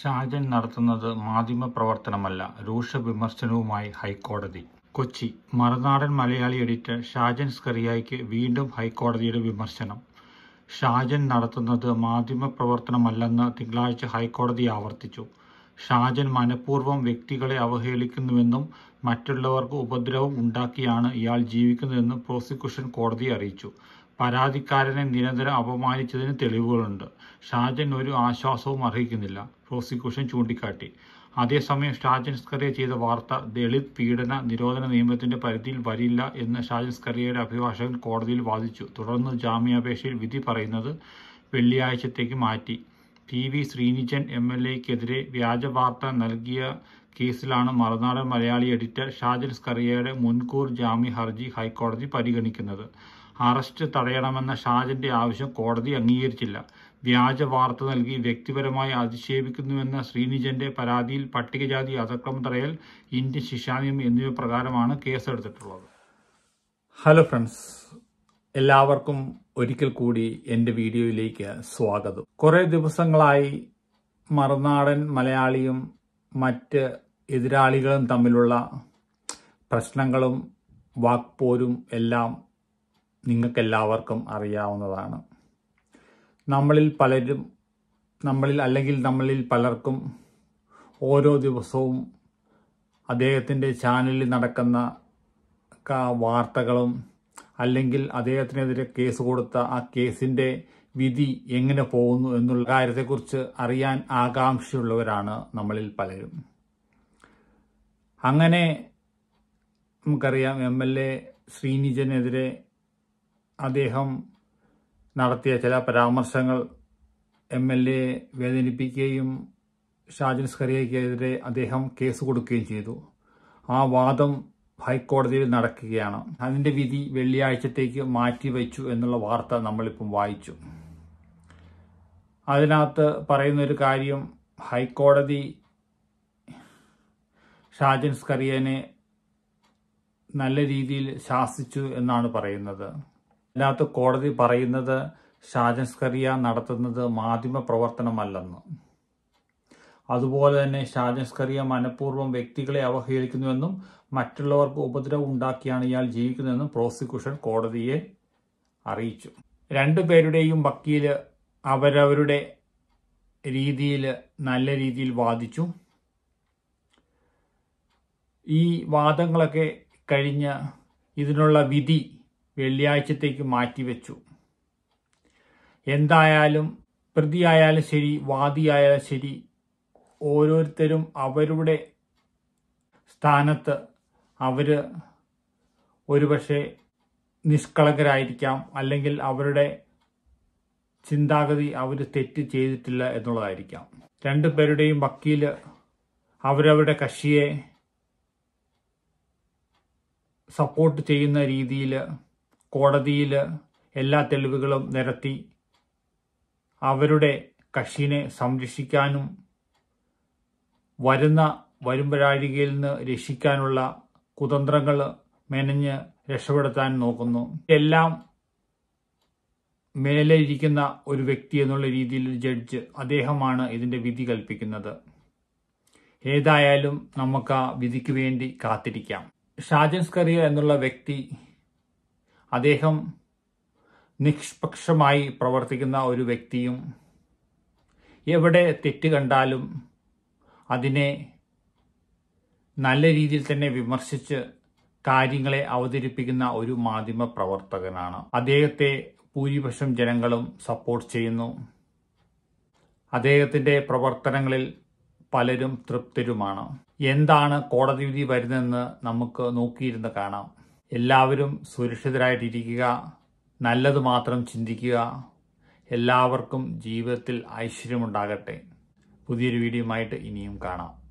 ഷാജൻ നടത്തുന്നത് മാധ്യമപ്രവർത്തനമല്ല, രൂക്ഷ വിമർശനവുമായി ഹൈക്കോടതി. കൊച്ചി: മറുനാടൻ മലയാളി എഡിറ്റർ ഷാജൻ സ്കറിയയ്ക്ക് വീണ്ടും ഹൈക്കോടതിയുടെ വിമർശനം. ഷാജൻ നടത്തുന്നത് മാധ്യമപ്രവർത്തനമല്ലെന്ന് തിങ്കളാഴ്ച ഹൈക്കോടതി ആവർത്തിച്ചു. ഷാജൻ മനഃപൂർവ്വം വ്യക്തികളെ അവഹേളിക്കുന്നുവെന്നും മറ്റുള്ളവർക്ക് ഉപദ്രവം ഉണ്ടാക്കിയാണ് ഇയാൾ ജീവിക്കുന്നതെന്നും പ്രോസിക്യൂഷൻ കോടതിയെ അറിയിച്ചു. പരാതിക്കാരനെ നിരന്തരം അപമാനിച്ചതിന് തെളിവുകളുണ്ട്. ഷാജൻ ഒരു ആശ്വാസവും അർഹിക്കുന്നില്ല, പ്രോസിക്യൂഷൻ ചൂണ്ടിക്കാട്ടി. അതേസമയം ഷാജൻ സ്കറിയ ചെയ്ത വാർത്ത ദളിത് പീഡന നിരോധന നിയമത്തിന്റെ പരിധിയിൽ വരില്ല എന്ന് ഷാജൻ സ്കറിയയുടെ അഭിഭാഷകൻ കോടതിയിൽ വാദിച്ചു. തുടർന്ന് ജാമ്യാപേക്ഷയിൽ വിധി പറയുന്നത് വെള്ളിയാഴ്ചത്തേക്ക് മാറ്റി. TV ശ്രീനിജൻ MLA-ക്കെതിരെ വ്യാജ വാർത്ത നൽകിയ കേസിലാണ് മറുനാടൻ മലയാളി എഡിറ്റർ ഷാജൻ സ്കറിയയുടെ മുൻകൂർ ജാമ്യ ഹർജി ഹൈക്കോടതി പരിഗണിക്കുന്നത്. അറസ്റ്റ് തടയണമെന്ന ഷാജന്റെ ആവശ്യം കോടതി അംഗീകരിച്ചില്ല. വ്യാജ വാർത്ത നൽകി വ്യക്തിപരമായി അധിക്ഷേപിക്കുന്നുവെന്ന ശ്രീനിജന്റെ പരാതിയിൽ പട്ടികജാതി അതിക്രമം തടയൽ, ഇന്ത്യൻ ശിക്ഷാനിയമം എന്നിവ പ്രകാരമാണ് കേസെടുത്തിട്ടുള്ളത്. ഹലോ ഫ്രണ്ട്സ്, എല്ലാവർക്കും ഒരിക്കൽ കൂടി എൻ്റെ വീഡിയോയിലേക്ക് സ്വാഗതം. കുറേ ദിവസങ്ങളായി മറുനാടൻ മലയാളിയും മറ്റ് എതിരാളികളും തമ്മിലുള്ള പ്രശ്നങ്ങളും വാക്പോരും എല്ലാം നിങ്ങൾക്കെല്ലാവർക്കും അറിയാവുന്നതാണ്. നമ്മളിൽ പലർക്കും ഓരോ ദിവസവും അദ്ദേഹത്തിൻ്റെ ചാനലിൽ നടക്കുന്ന വാർത്തകളും അല്ലെങ്കിൽ അദ്ദേഹത്തിനെതിരെ കേസ് കൊടുത്ത ആ കേസിൻ്റെ വിധി എങ്ങനെ പോകുന്നു എന്നുള്ള കാര്യത്തെക്കുറിച്ച് അറിയാൻ ആകാംക്ഷയുള്ളവരാണ് നമ്മളിൽ പലരും. അങ്ങനെ നമുക്കറിയാം, MLA ശ്രീനിജനെതിരെ അദ്ദേഹം നടത്തിയ ചില പരാമർശങ്ങൾ MLA വേദനിപ്പിക്കുകയും ഷാജൻ സ്കറിയയ്ക്കെതിരെ അദ്ദേഹം കേസ് കൊടുക്കുകയും ചെയ്തു. ആ വാദം ഹൈക്കോടതിയിൽ നടക്കുകയാണ്. അതിൻ്റെ വിധി വെള്ളിയാഴ്ചത്തേക്ക് മാറ്റിവെച്ചു എന്നുള്ള വാർത്ത നമ്മളിപ്പം വായിച്ചു. അതിനകത്ത് പറയുന്നൊരു കാര്യം, ഹൈക്കോടതി ഷാജൻ സ്കറിയനെ നല്ല രീതിയിൽ ശാസിച്ചു എന്നാണ് പറയുന്നത്. അതിനകത്ത് കോടതി പറയുന്നത് ഷാജൻ സ്കറിയ നടത്തുന്നത് മാധ്യമ പ്രവർത്തനമല്ലെന്ന്. അതുപോലെ തന്നെ ഷാജൻ സ്കറിയ മനഃപൂർവ്വം വ്യക്തികളെ അവഹേളിക്കുന്നുവെന്നും മറ്റുള്ളവർക്ക് ഉപദ്രവം ഉണ്ടാക്കിയാണ് ഇയാൾ ജീവിക്കുന്നതെന്നും പ്രോസിക്യൂഷൻ കോടതിയെ അറിയിച്ചു. രണ്ടുപേരുടെയും വക്കീല് അവരവരുടെ രീതിയിൽ നല്ല രീതിയിൽ വാദിച്ചു. ഈ വാദങ്ങളൊക്കെ കഴിഞ്ഞ് ഇതിനുള്ള വിധി വെള്ളിയാഴ്ചത്തേക്ക് മാറ്റിവെച്ചു. എന്തായാലും പ്രതിയായാലും ശരി, വാദിയായാലും ശരി, ഓരോരുത്തരും അവരുടെ സ്ഥാനത്ത് അവര് ഒരുപക്ഷെ നിഷ്കളങ്കരായിരിക്കാം, അല്ലെങ്കിൽ അവരുടെ ചിന്താഗതി അവർ തെറ്റ് ചെയ്തിട്ടില്ല എന്നുള്ളതായിരിക്കാം. രണ്ടുപേരുടെയും വക്കീല് അവരവരുടെ കക്ഷിയെ സപ്പോർട്ട് ചെയ്യുന്ന രീതിയിൽ കോടതിയിൽ എല്ലാ തെളിവുകളും നിരത്തി അവരുടെ കക്ഷിനെ സംരക്ഷിക്കാനും വരുംപഴാഴികയിൽ നിന്ന് രക്ഷിക്കാനുള്ള കുതന്ത്രങ്ങൾ മെനഞ്ഞ് രക്ഷപ്പെടുത്താൻ നോക്കുന്നു. എല്ലാം മേലെ ഇരിക്കുന്ന ഒരു വ്യക്തി എന്നുള്ള രീതിയിൽ ജഡ്ജ്, അദ്ദേഹമാണ് ഇതിൻ്റെ വിധി കൽപ്പിക്കുന്നത്. ഏതായാലും നമുക്ക് ആ വിധിക്ക് വേണ്ടി കാത്തിരിക്കാം. ഷാജൻ സ്കറിയ എന്നുള്ള വ്യക്തി, അദ്ദേഹം നിഷ്പക്ഷമായി പ്രവർത്തിക്കുന്ന ഒരു വ്യക്തിയും എവിടെ തെറ്റ് കണ്ടാലും അതിനെ നല്ല രീതിയിൽ തന്നെ വിമർശിച്ച് കാര്യങ്ങളെ അവതരിപ്പിക്കുന്ന ഒരു മാധ്യമ പ്രവർത്തകനാണ്. അദ്ദേഹത്തെ ഭൂരിപക്ഷം ജനങ്ങളും സപ്പോർട്ട് ചെയ്യുന്നു. അദ്ദേഹത്തിൻ്റെ പ്രവർത്തനങ്ങളിൽ പലരും തൃപ്തരുമാണ്. എന്താണ് കോടതി വിധി വരുന്നതെന്ന് നമുക്ക് നോക്കിയിരുന്ന് കാണാം. എല്ലാവരും സുരക്ഷിതരായിട്ടിരിക്കുക, നല്ലത് മാത്രം ചിന്തിക്കുക. എല്ലാവർക്കും ജീവിതത്തിൽ ഐശ്വര്യമുണ്ടാകട്ടെ. പുതിയൊരു വീഡിയോയുമായിട്ട് ഇനിയും കാണാം.